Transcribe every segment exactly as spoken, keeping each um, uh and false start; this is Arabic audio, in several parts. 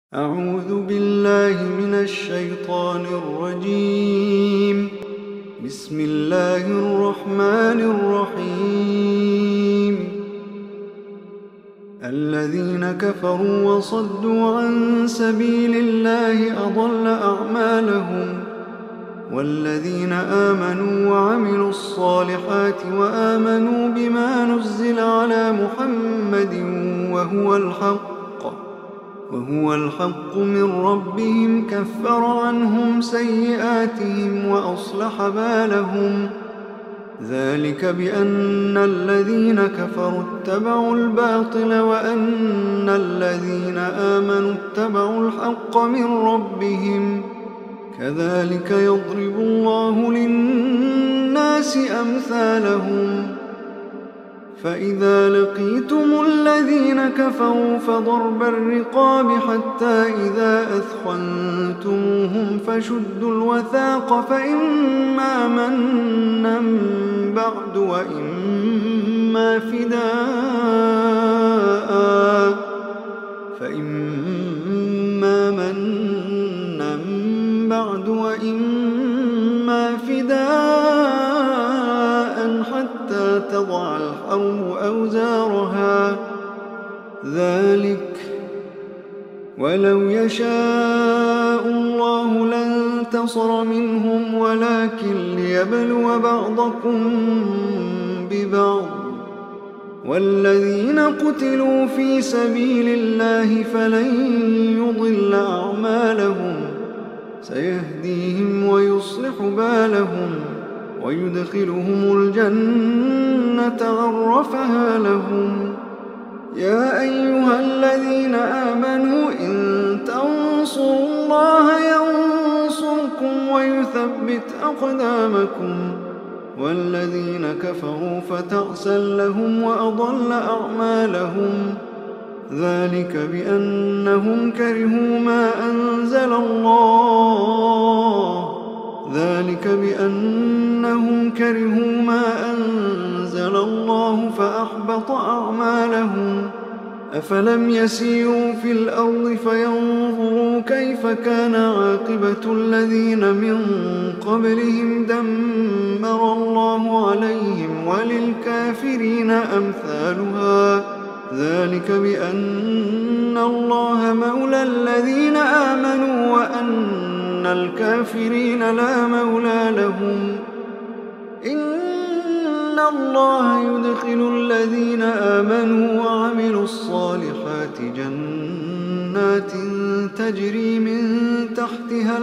أعوذ بالله من الشيطان الرجيم. بسم الله الرحمن الرحيم. الذين كفروا وصدوا عن سبيل الله أضل أعمالهم، والذين آمنوا وعملوا الصالحات وآمنوا بما نزل على محمد وهو الحق وهو الحق من ربهم كفر عنهم سيئاتهم وأصلح بالهم. ذلك بأن الذين كفروا اتبعوا الباطل وأن الذين آمنوا اتبعوا الحق من ربهم. كذلك يضرب الله للناس أمثالهم. فإذا لقيتم الذين كفروا فضرب الرقاب حتى إذا أثخنتموهم فشدوا الوثاق، فإما منا بعد وإما فداء فإما منا بعد وإما فداء حتى تضع الحرب أوزارها. ذلك ولو يشاء الله لانتصر منهم، ولكن ليبلو بعضكم ببعض. والذين قتلوا في سبيل الله فلن يضل أعمالهم، سيهديهم ويصلح بالهم ويدخلهم الجنة عرفها لهم. يا أيها الذين آمنوا إن تنصروا الله ينصركم ويثبت أقدامكم. والذين كفروا فتعسا لهم وأضل أعمالهم. ذلك بأنهم كرهوا ما أنزل الله ذلك بأنهم كرهوا ما أنزل الله فأحبط أعمالهم. أفلم يسيروا في الأرض فينظروا كيف كان عاقبة الذين من قبلهم، دمر الله عليهم وللكافرين أمثالها. ذلك بأن الله مولى الذين آمنوا وأن الكافرين لا مولى لهم. إن الله يدخل الذين آمنوا وعملوا الصالحات جنات تجري من تحتها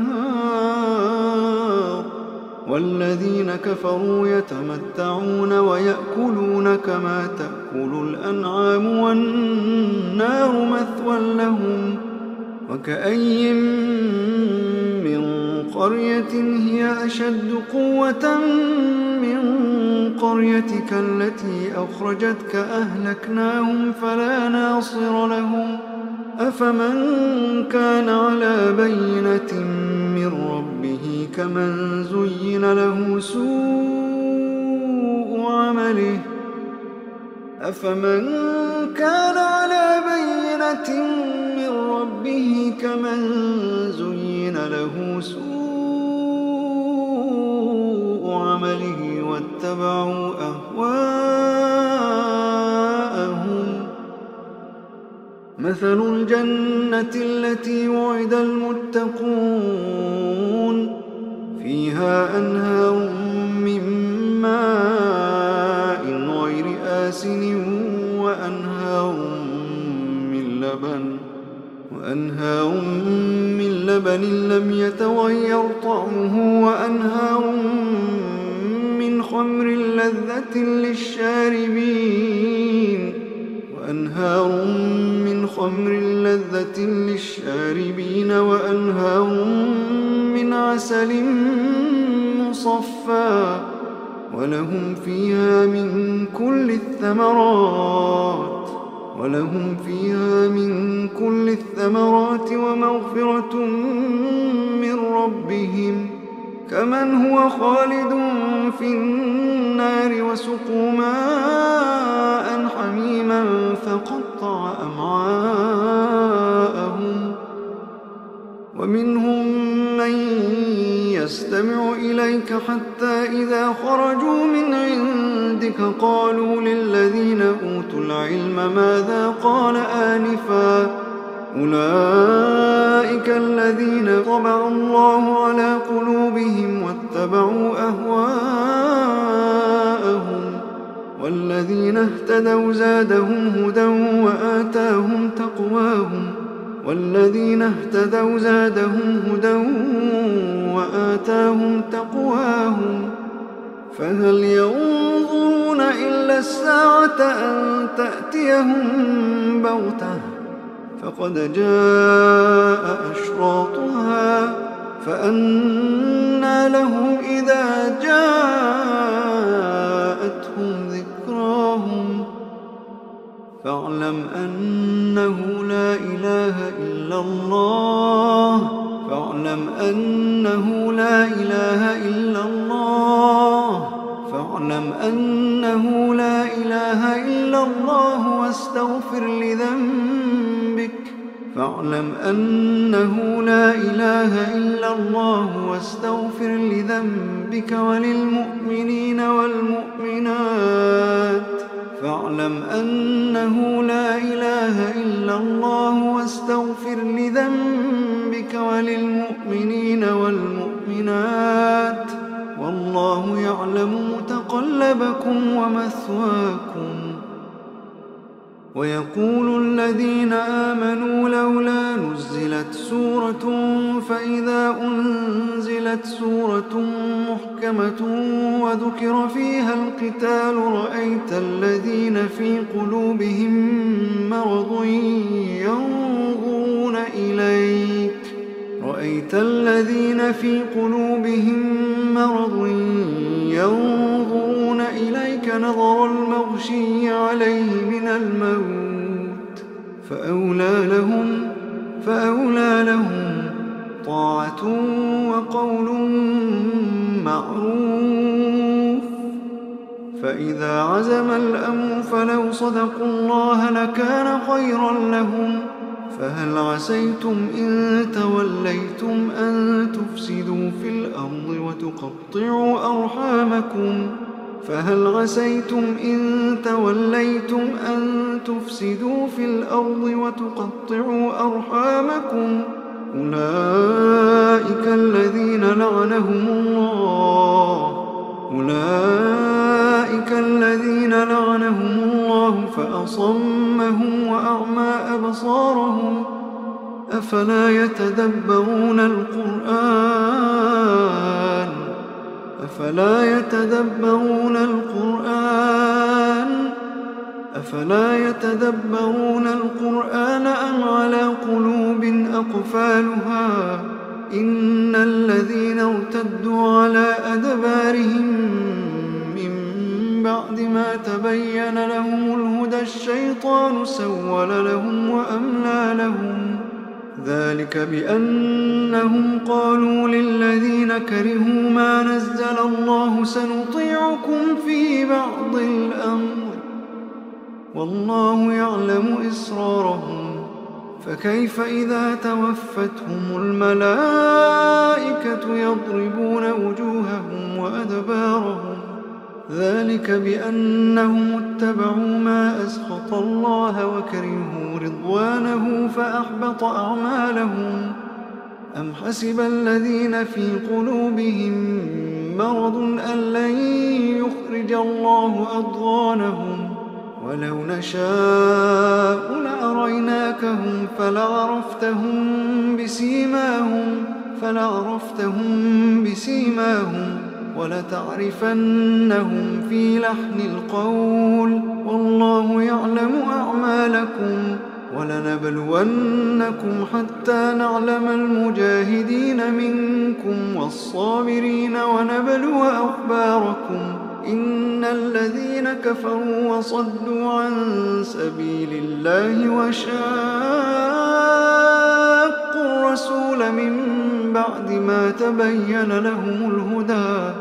الأنهار، والذين كفروا يتمتعون ويأكلون كما تأكل الأنعام والنار مثوى لهم. وكأي من قرية هي أشد قوة من قريتك التي أخرجتك أهلكناهم فلا ناصر لهم. أفمن كان على بينة من ربه كمن زين له سوء عمله أفمن كان على بينة من ربه كمن زين له سوء عمله واتبعوا أهواءهم. مثل الجنة التي وعد المتقون فيها أنهار من ماء غير آسن وأنهار من لبن وأنهار من لبن لم يتغير طعمه وأنهار من خمر لذة للشاربين وأنهار من خمر لذة للشاربين وأنهار من عسل مصفى ولهم فيها من كل الثمرات ولهم فيها من كل الثمرات ومغفرة من ربهم، كمن هو خالد في النار وسقوا ماء حميما فقطع أمعاءهم. ومنهم من يستمع إليك حتى إذا خرجوا من عندك قالوا للذين أوتوا العلم ماذا قال آنفا أولئك الذين طبع الله على قلوبهم واتبعوا أهواءهم والذين اهتدوا زادهم هدى وآتاهم تقواهم والذين اهتدوا زادهم هدى وآتاهم تقواهم فهل ينظرون إلا الساعة أن تأتيهم بغتة فقد جاء أشراطها فأنى لهم إذا جاءتهم ذكراهم فاعلم أنه لا إله إلا الله فاعلم أنه لا إله إلا الله فاعلم أنه لا إله إلا الله واستغفر لذنبك فاعلم أنه لا إله إلا الله واستغفر لذنبك وللمؤمنين والمؤمنات فاعلم أنه لا إله إلا الله واستغفر لذنبك وللمؤمنين والمؤمنات والله يعلم متقلبكم ومثواكم ويقول الذين آمنوا لولا نزلت سورة فإذا أنزلت سورة محكمة وذكر فيها القتال رأيت الذين في قلوبهم مرض ينظرون إليك رأيت الذين في قلوبهم مرض ينظرون إليك نظر المغشي عليه من الموت فأولى لهم فأولى لهم طاعة وقول معروف فإذا عزم الأمر فلو صدقوا الله لكان خيرا لهم فهل عسيتم إن توليتم أن تفسدوا في الأرض وتقطعوا أرحامكم فهل عسيتم إن توليتم أن تفسدوا في الأرض وتقطعوا أرحامكم أولئك الذين لعنهم الله أولئك الذين لعنهم الله فأصمهم وأعمى أبصارهم أفلا يتدبرون القرآن أفلا يتدبرون القرآن أفلا يتدبرون القرآن أم على قلوب أقفالها إن الذين ارتدوا على أدبارهم من بعد ما تبين لهم الهدى الشيطان سول لهم وأملى لهم ذلك بأنهم قالوا للذين كرهوا ما نزل الله سنطيعكم في بعض الأمر والله يعلم إسرارهم فكيف إذا توفتهم الملائكة يضربون وجوههم وأدبارهم ذلك بأنهم اتبعوا ما أسخط الله وكرهوا رضوانه فأحبط أعمالهم أم حسب الذين في قلوبهم مرض أن لن يخرج الله أضغانهم ولو نشاء لأريناكهم فلعرفتهم بسيماهم فلعرفتهم بسيماهم ولتعرفنهم في لحن القول والله يعلم أعمالكم ولنبلونكم حتى نعلم المجاهدين منكم والصابرين ونبلو أخباركم إن الذين كفروا وصدوا عن سبيل الله وشاقوا الرسول من بعد ما تبين لهم الهدى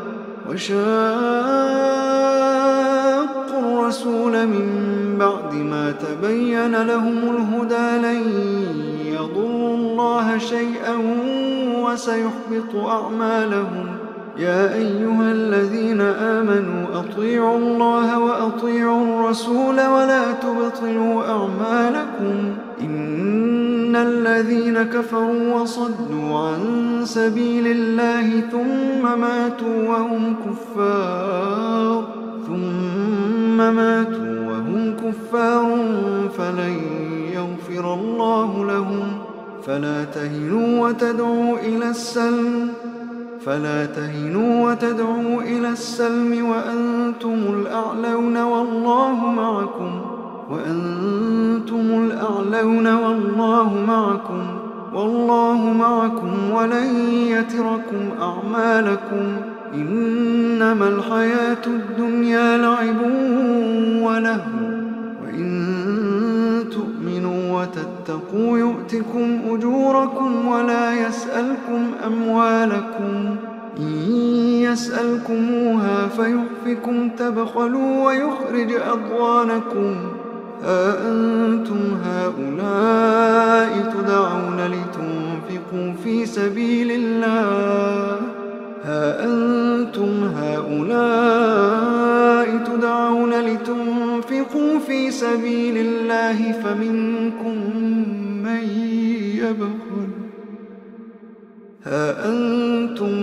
وشاقوا الرسول من بعد ما تبين لهم الهدى لن يضروا الله يعملون شيئا وسيحبط أعمالهم. يا أيها الذين آمنوا أطيعوا الله وأطيعوا الرسول ولا تبطلوا أعمالكم. إن الذين كفروا وصدوا عن سبيل الله ثم ماتوا وهم كفار ثم ماتوا وهم كفار فلن يغفر الله لهم. فلا تهنوا وتدعوا إلى السلم فلا تهنوا وتدعوا إلى السلم وأنتم الأعلون والله معكم وأنتم الأعلون والله معكم والله معكم ولن يتركم أعمالكم. إنما الحياة الدنيا لعب ولهو وإن تؤمنوا وتتقوا يؤتكم أجوركم ولا يسألكم أموالكم. إن يسألكموها فيحفكم تبخلوا ويخرج أضغانكم. ها أنتم هؤلاء تدعون لتنفقوا في سبيل الله ها أنتم هؤلاء تدعون لتنفقوا في سبيل الله فمنكم من يبخل ها أنتم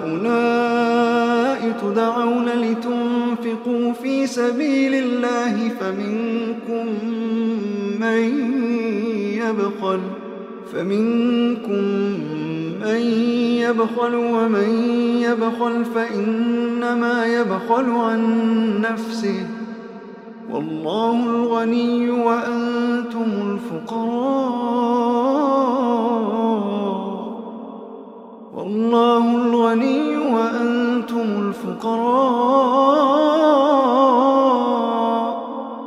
هؤلاء تدعون لتنفقوا في سبيل الله فمنكم من يبخل فمنكم من يبخل ومن يبخل فإنما يبخل عن نفسه والله الغني وأنتم الفقراء والله الغني وأنتم الفقراء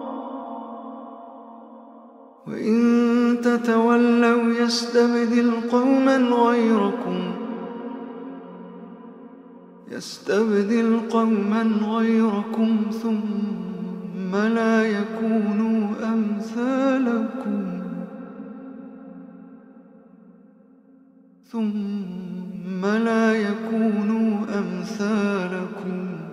وإن تتولوا يستبدل قوما غيركم يستبدل قوما غيركم ثم لا يكونوا أمثالكم ثم لا يكونوا أمثالكم